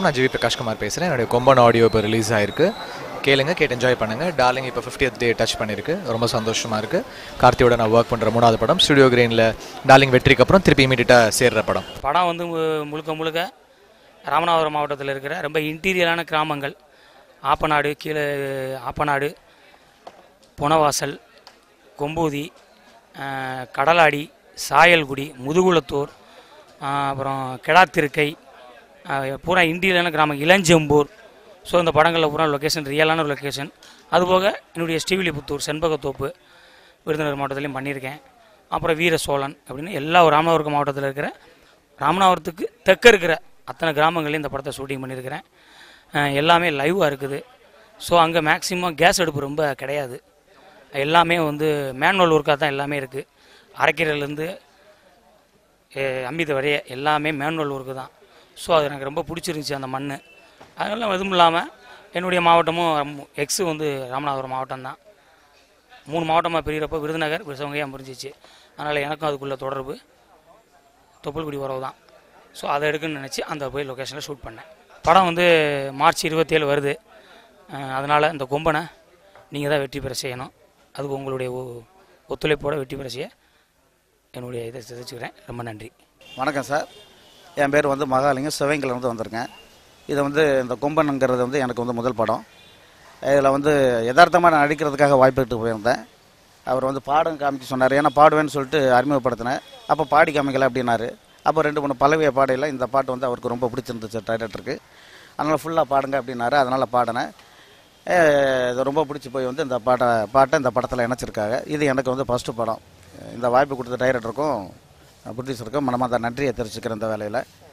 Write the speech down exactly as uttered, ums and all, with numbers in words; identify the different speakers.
Speaker 1: நான் ஜிவி பிரகாஷ்குமார் பேசுகிறேன். என்னுடைய கொம்பன் ஆடியோ இப்போ ரிலீஸ் ஆகிருக்கு. கேளுங்க, கேட்டு என்ஜாய் பண்ணுங்கள். டார்லிங் இப்போ ஃபிஃப்டியத் டே டச் பண்ணியிருக்கு. ரொம்ப சந்தோஷமாக இருக்குது. கார்த்தியோட நான் ஒர்க் பண்ணுற மூணாவது படம். ஸ்டுடியோ கிரீனில் டார்லிங் வெற்றிக்கு அப்புறம் திருப்பி இமீடியட்டாக சேர்ற படம்.
Speaker 2: படம் வந்து முழுக்க முழுக்க ராமநாதபுரம் மாவட்டத்தில் இருக்கிற ரொம்ப இன்டீரியரான கிராமங்கள். ஆப்பநாடு, கீழே ஆப்பநாடு, புனவாசல், கொம்பூதி, கடலாடி, சாயல்குடி, முதுகுளத்தூர், அப்புறம் கெடாத்திருக்கை, பூரா இன்டீரியரான கிராமம், இளஞ்செம்பூர். ஸோ இந்த படங்களில் பூரா லொக்கேஷன் ரியலான ஒரு லொக்கேஷன். அதுபோக என்னுடைய ஸ்ரீவில்லிபுத்தூர், செண்பகத்தோப்பு, விருதுநகர் மாவட்டத்திலையும் பண்ணியிருக்கேன். அப்புறம் வீர சோழன் அப்படின்னு எல்லா ராமநாதபுரம் மாவட்டத்தில் இருக்கிற, ராமநாதபுரத்துக்கு தெற்க இருக்கிற அத்தனை கிராமங்களையும் இந்த படத்தை ஷூட்டிங் பண்ணியிருக்கிறேன். எல்லாமே லைவாக இருக்குது. ஸோ அங்கே மேக்ஸிமம் கேஸ் அடுப்பு ரொம்ப கிடையாது. எல்லாமே வந்து மேனுவல் ஒர்க்காக தான் எல்லாமே இருக்குது. அரைக்கீரையிலேருந்து அம்பித வரைய எல்லாமே மேனுவல் ஒர்க்கு தான். ஸோ அது எனக்கு ரொம்ப பிடிச்சிருந்துச்சி அந்த மண். அதனால எதுவும் இல்லாமல் என்னுடைய மாவட்டமும் எக்ஸு வந்து ராமநாதபுரம் மாவட்டம் தான். மூணு மாவட்டமாக பிரிகிறப்போ விருதுநகர் சிவகங்கையாக புரிஞ்சிச்சு. அதனால் எனக்கும் அதுக்குள்ளே தொடர்பு தொப்புள்குடி உறவு தான். ஸோ அதை எடுக்குன்னு நினச்சி அந்த போய் லொக்கேஷனில் ஷூட் பண்ணேன். படம் வந்து மார்ச் இருபத்தேழு வருது. அதனால் இந்த கொம்பனை நீங்கள் தான் வெற்றி பெற செய்யணும். அதுக்கு உங்களுடைய ஒத்துழைப்போடு வெற்றி பெற செய்ய என்னுடைய இதை தெரிவிச்சுக்கிறேன். ரொம்ப நன்றி.
Speaker 3: வணக்கம் சார். என் பேர் வந்து மகாலிங்கம், சிவகங்கையிலேருந்து வந்திருக்கேன். இது வந்து இந்த கொம்பனுங்கிறது வந்து எனக்கு வந்து முதல் படம். இதில் வந்து யதார்த்தமாக நான் நடிக்கிறதுக்காக வாய்ப்பு எடுத்து போயிருந்தேன். அவர் வந்து பாடம் காமிக்க சொன்னார். ஏன்னா பாடுவேன்னு சொல்லிட்டு அறிமுகப்படுத்தினேன். அப்போ பாடி காமிக்கலை அப்படின்னாரு. அப்போ ரெண்டு மூணு பல்லவிய பாடையில் இந்த பாட்டு வந்து அவருக்கு ரொம்ப பிடிச்சிருந்துச்சு டைரக்டருக்கு. அதனால் ஃபுல்லாக பாடுங்க அப்படின்னாரு. அதனால் பாடினேன். இது ரொம்ப பிடிச்சி போய் வந்து இந்த பாட்டை பாட்டை இந்த படத்தில் இணைச்சிருக்காங்க. இது எனக்கு வந்து ஃபஸ்ட்டு படம். இந்த வாய்ப்பு கொடுத்த டைரக்டருக்கும் ப்ரொடியூசருக்கும் மனமார்ந்த நன்றியை தெரிவிச்சுக்கிறேன் இந்த வேலையில்.